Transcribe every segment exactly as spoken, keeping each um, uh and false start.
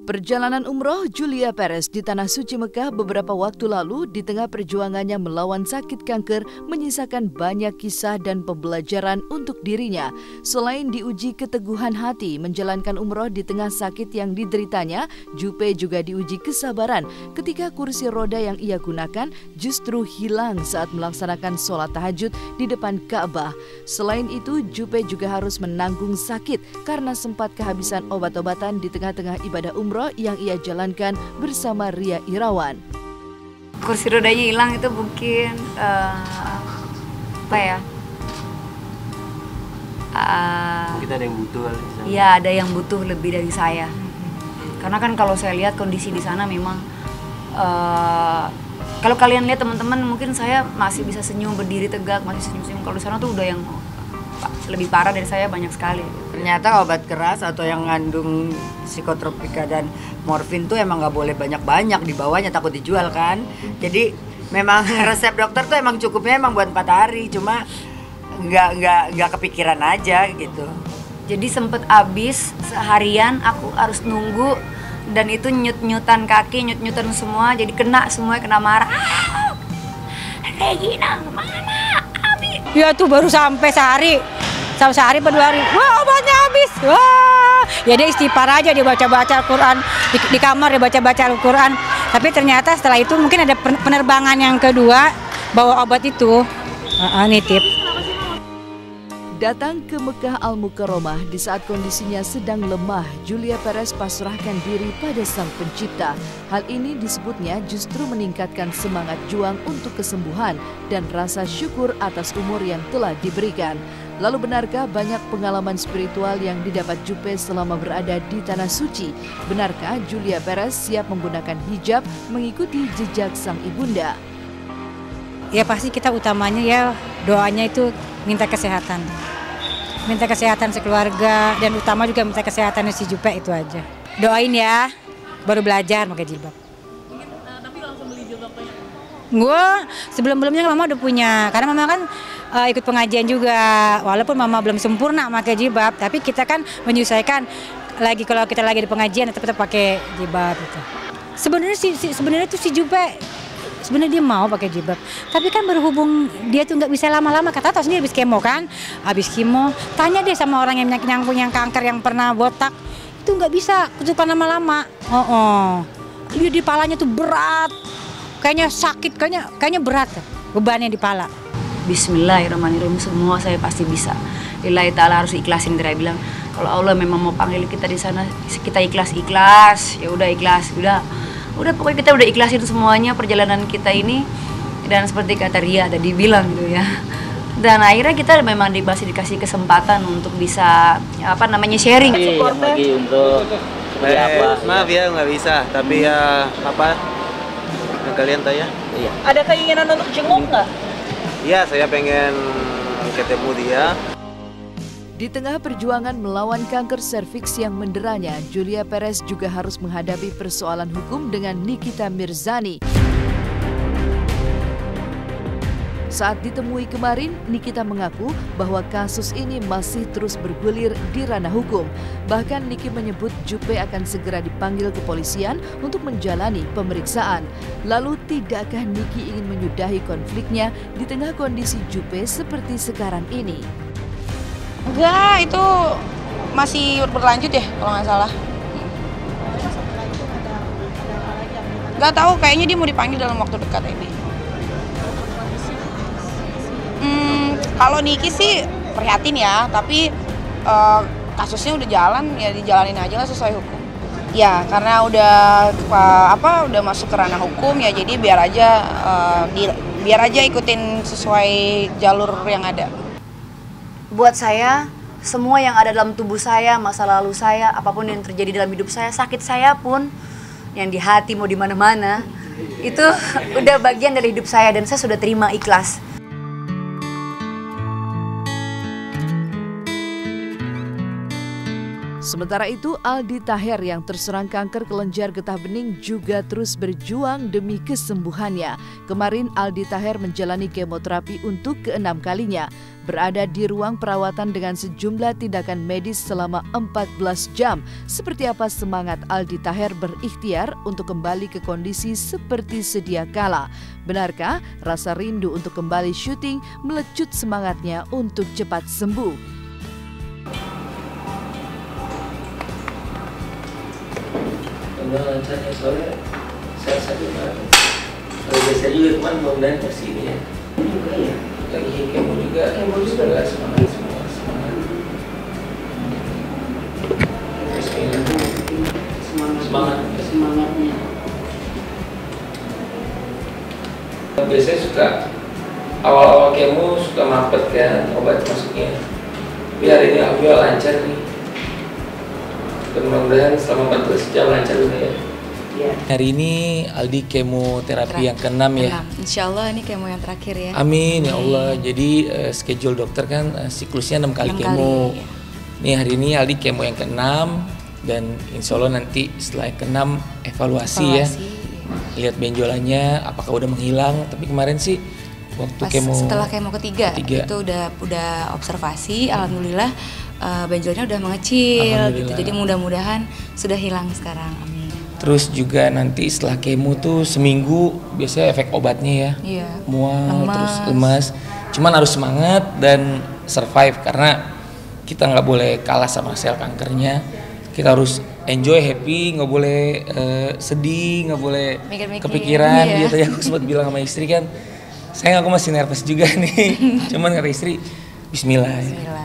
Perjalanan umroh Julia Perez di Tanah Suci Mekah beberapa waktu lalu di tengah perjuangannya melawan sakit kanker menyisakan banyak kisah dan pembelajaran untuk dirinya. Selain diuji keteguhan hati menjalankan umroh di tengah sakit yang dideritanya, Jupe juga diuji kesabaran ketika kursi roda yang ia gunakan justru hilang saat melaksanakan sholat tahajud di depan Ka'bah. Selain itu, Jupe juga harus menanggung sakit karena sempat kehabisan obat-obatan di tengah-tengah ibadah umroh yang ia jalankan bersama Ria Irawan. Kursi rodanya hilang itu mungkin uh, apa ya? Uh, mungkin ada yang butuh kali. Iya, ada yang butuh lebih dari saya. Karena kan kalau saya lihat kondisi di sana memang uh, kalau kalian lihat teman-teman, mungkin saya masih bisa senyum, berdiri tegak, masih senyum-senyum. Kalau di sana tuh udah yang lebih parah dari saya banyak sekali. Ternyata obat keras atau yang ngandung psikotropika dan morfin tuh emang nggak boleh banyak-banyak dibawanya, takut dijual kan. Jadi memang resep dokter tuh emang cukupnya emang buat empat hari, cuma nggak nggak nggak kepikiran aja gitu. Jadi sempet habis seharian aku harus nunggu dan itu nyut-nyutan kaki, nyut-nyutan semua, jadi kena semua, kena marah. Ah, Regina mana? Habis. Ya tuh baru sampai sehari. Sampai sehari per dua hari, wah obatnya habis, wah ya dia istighfar aja, dia baca-baca Al-Quran di, di kamar, dia baca-baca Al-Quran. Tapi ternyata setelah itu mungkin ada penerbangan yang kedua bawa obat itu, uh, nitip. Datang ke Mekah Al-Mukarramah di saat kondisinya sedang lemah, Julia Perez pasrahkan diri pada Sang Pencipta. Hal ini disebutnya justru meningkatkan semangat juang untuk kesembuhan dan rasa syukur atas umur yang telah diberikan. Lalu benarkah banyak pengalaman spiritual yang didapat Jupe selama berada di Tanah Suci? Benarkah Julia Perez siap menggunakan hijab mengikuti jejak sang ibunda? Ya pasti kita utamanya ya doanya itu minta kesehatan. Minta kesehatan sekeluarga dan utama juga minta kesehatan si Jupe itu aja. Doain ya, baru belajar pakai jilbab. Tapi langsung beli jilbabnya? Gue sebelum-belumnya mama udah punya, karena mama kan uh, ikut pengajian juga. Walaupun mama belum sempurna pakai jilbab, tapi kita kan menyesuaikan. Lagi kalau kita lagi di pengajian tetap tetap pakai jilbab gitu. Sebenarnya si, si sebenarnya tuh si Jupe sebenarnya dia mau pakai jilbab, tapi kan berhubung dia tuh nggak bisa lama-lama, kata tahu sendiri habis kemo kan, habis kemo, tanya deh sama orang yang yang punya kanker yang pernah botak, itu nggak bisa ketutupan lama-lama. Oh, oh. Dia di palanya tuh berat, kayaknya sakit, kayaknya kayaknya berat bebannya di pala. Bismillahirrahmanirrahim, semua saya pasti bisa. Lillahi ta'ala, harus ikhlasin. Dia bilang kalau Allah memang mau panggil kita di sana, kita ikhlas ikhlas, ya udah ikhlas, udah. Udah pokoknya kita udah ikhlasin semuanya perjalanan kita ini. Dan seperti kata Ria tadi bilang gitu ya. Dan akhirnya kita memang dikasih dikasih kesempatan untuk bisa apa namanya sharing. Lagi untuk eh, apa? Maaf ya nggak bisa, tapi ya apa? Yang kalian tanya? Iya. Ada keinginan untuk jenguk nggak? Iya, saya pengen ketemu dia. Di tengah perjuangan melawan kanker serviks yang menderanya, Julia Perez juga harus menghadapi persoalan hukum dengan Nikita Mirzani. Saat ditemui kemarin, Nikita mengaku bahwa kasus ini masih terus bergulir di ranah hukum. Bahkan Niki menyebut Jupe akan segera dipanggil kepolisian untuk menjalani pemeriksaan. Lalu tidakkah Niki ingin menyudahi konfliknya di tengah kondisi Jupe seperti sekarang ini? Enggak, itu masih berlanjut ya kalau nggak salah. Nggak tahu, kayaknya dia mau dipanggil dalam waktu dekat ini. Hmm, kalau Niki sih prihatin ya, tapi uh, kasusnya udah jalan, ya dijalanin aja lah sesuai hukum. Ya, karena udah uh, apa udah masuk ke ranah hukum ya, jadi biar aja uh, di, biar aja ikutin sesuai jalur yang ada. Buat saya, semua yang ada dalam tubuh saya, masa lalu saya, apapun yang terjadi dalam hidup saya, sakit saya pun, yang di hati mau di mana-mana, itu udah bagian dari hidup saya dan saya sudah terima ikhlas. Sementara itu, Aldi Taher yang terserang kanker kelenjar getah bening juga terus berjuang demi kesembuhannya. Kemarin Aldi Taher menjalani kemoterapi untuk keenam kalinya, berada di ruang perawatan dengan sejumlah tindakan medis selama empat belas jam. Seperti apa semangat Aldi Taher berikhtiar untuk kembali ke kondisi seperti sedia kala? Benarkah rasa rindu untuk kembali syuting melecut semangatnya untuk cepat sembuh? Mudah lancarnya, soalnya saya sakit banget. Kalau biasa juga teman mudah-mudahan pasti ini ya. Juga ya. Lagi kemo juga. Kemo juga nggak semangat semua semangat. Semangat. Semangat. Semangatnya. Biasanya suka awal-awal kemo suka mampet kan obat masuknya. Tapi hari ini alhamdulillah lancar nih. Mudah-mudahan selama empat belas jam lancar juga ya. Ya. Hari ini Aldi kemoterapi yang keenam ya. Insya Allah ini kemo yang terakhir ya. Amin ya Allah. Jadi uh, schedule dokter kan uh, siklusnya enam kali kemo. Kali, ya. Nih hari ini Aldi kemo yang keenam dan insya Allah nanti setelah yang keenam evaluasi, evaluasi ya. Lihat benjolannya apakah udah menghilang. Tapi kemarin sih waktu Pas kemo setelah kemo ketiga, ketiga itu udah udah observasi, alhamdulillah uh, benjolnya udah mengecil gitu. Jadi mudah-mudahan sudah hilang sekarang. Amin. Terus juga nanti setelah kemo tuh seminggu biasanya efek obatnya ya. Iya. Mual, lemas. terus lemas. Cuman harus semangat dan survive karena kita nggak boleh kalah sama sel kankernya. Kita harus enjoy, happy, nggak boleh uh, sedih, nggak boleh Mikir-mikir, kepikiran. iya. Dia tadi aku sempat bilang sama istri kan, sayang aku masih nervous juga nih. Cuman kata istri, Bismillah. Bismillah.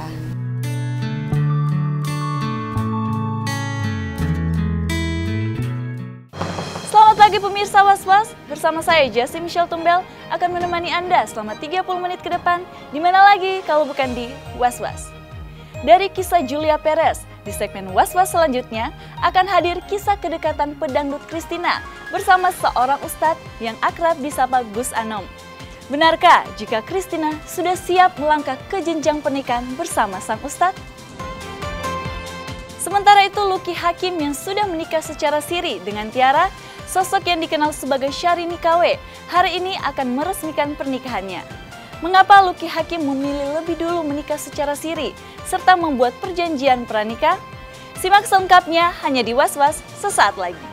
Selamat pagi pemirsa Was-Was, bersama saya Jessie Michelle Tumbel akan menemani Anda selama tiga puluh menit ke depan, di mana lagi kalau bukan di Was-Was. Dari kisah Julia Perez, di segmen Was-Was selanjutnya akan hadir kisah kedekatan pedangdut Christina bersama seorang ustadz yang akrab disapa Gus Anom. Benarkah jika Christina sudah siap melangkah ke jenjang pernikahan bersama sang ustadz? Sementara itu Lucky Hakim yang sudah menikah secara siri dengan Tiara, sosok yang dikenal sebagai Syahrini K W, hari ini akan meresmikan pernikahannya. Mengapa Lucky Hakim memilih lebih dulu menikah secara siri, serta membuat perjanjian pranikah? Simak selengkapnya hanya di Was-Was sesaat lagi.